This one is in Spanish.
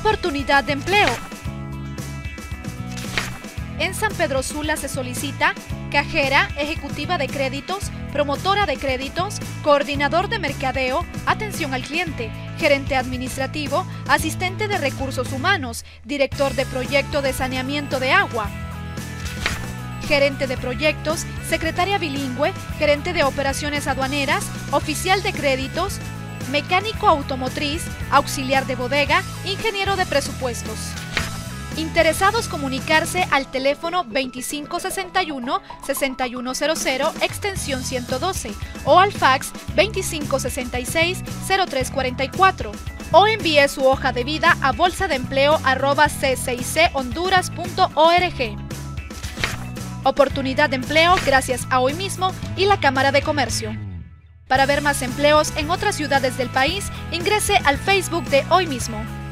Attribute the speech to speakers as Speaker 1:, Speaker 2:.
Speaker 1: Oportunidad de empleo. En San Pedro Sula se solicita cajera, ejecutiva de créditos, promotora de créditos, coordinador de mercadeo, atención al cliente, gerente administrativo, asistente de recursos humanos, director de proyecto de saneamiento de agua, gerente de proyectos, secretaria bilingüe, gerente de operaciones aduaneras, oficial de créditos, mecánico automotriz, auxiliar de bodega, ingeniero de presupuestos. Interesados comunicarse al teléfono 2561-6100 extensión 112 o al fax 2566-0344 o envíe su hoja de vida a bolsadeempleo@c6chonduras.org. Oportunidad de empleo gracias a Hoy Mismo y la Cámara de Comercio. Para ver más empleos en otras ciudades del país, ingrese al Facebook de Hoy Mismo.